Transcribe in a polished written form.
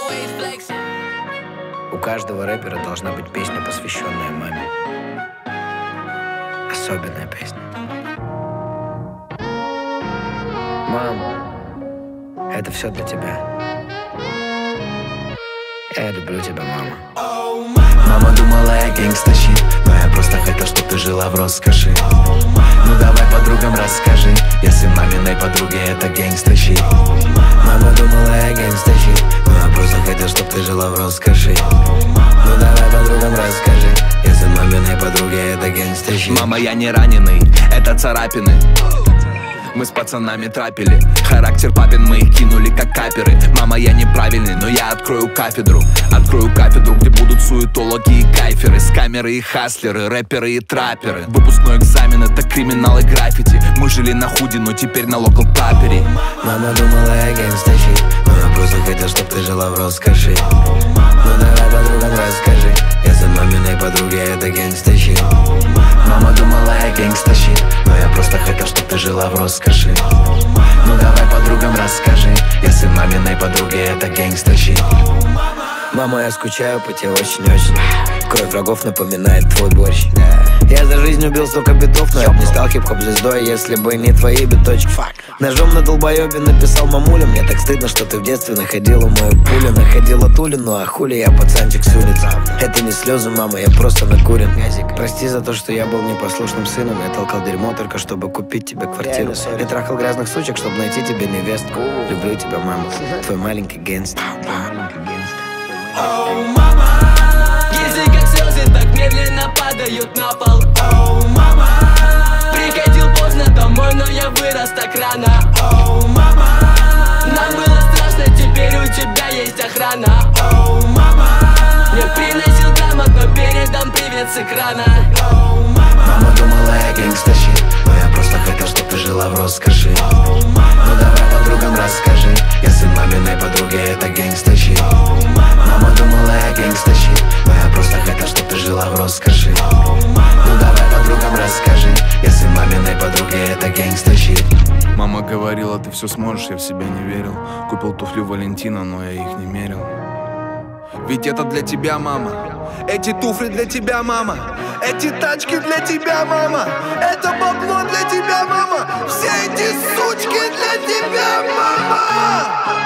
У каждого рэпера должна быть песня, посвященная маме. Особенная песня. Мам, это все для тебя. Я люблю тебя, мама. Мама думала, я гэнгста щит, но я просто хотел, чтоб ты жила в роскоши. Ну давай подругам расскажи, если маминой подруге это гэнгста щит. Мама думала, я гэнгста щит, но я просто хотел, чтоб ты жила в роскоши. Ну давай подругам расскажи, если маминой подруге это гэнгста щит. Мама, я не раненый, это царапины. Мы с пацанами трапили, характер папин мы их кинули как каперы. Мама, я неправильный, но я открою кафедру. Открою кафедру, где будут суетологи и кайферы, скамеры и хаслеры, рэперы и трапперы. Выпускной экзамен — это криминал и граффити. Мы жили на худи, но теперь на локал тапере. Мама думала, я гэнгста щит, но я просто хотел, чтоб ты жила в роскоши. Ну давай подругам расскажи, если маминой подруге это гэнгста щит. Мама думала, я гэнгста щит, но я просто хотел, чтоб ты жила в роскоши. Ну давай подругам расскажи, если маминой подруге это гэнгста щит. Мама, я скучаю по тебе очень-очень. Кровь врагов напоминает твой борщ. Я за жизнь убил столько битов, но я б не стал хип-хоп звездой, если бы не твои биточки. Ножом на долбоебе написал мамуля. Мне так стыдно, что ты в детстве находила мою пулю. Находила тулю, ну а хули я пацанчик с улицы. Это не слезы, мама, я просто накурен. Прости за то, что я был непослушным сыном. Я толкал дерьмо только чтобы купить тебе квартиру. Я трахал грязных сучек, чтобы найти тебе невестку. Люблю тебя, мама, твой маленький гэнгстер. Оу, мама, слезы как слезы так медленно падают на пол. Оу, мама, приходил поздно домой, но я вырос так рано. Оу, мама, нам было страшно, теперь у тебя есть охрана. Оу, мама, я приносил грамот, но передам привет с экрана. Оу, мама думала, я гэнгста щит, но я просто хотел, чтоб ты жила в роскоши. Ну давай подругам расскажи, если маминой подруге это гэнгста щит. Мама думала, я гэнгста щит, но я просто хотел, чтоб ты жила в роскоши. Ну давай подругам расскажи, если маминой подруге это гэнгста щит. Мама говорила, ты все сможешь, я в себя не верил. Купил туфли Валентина, но я их не мерил. Ведь это для тебя, мама. Эти туфли для тебя, мама. Эти тачки для тебя, мама. Это бабло для тебя, мама. Все эти сучки для тебя, мама.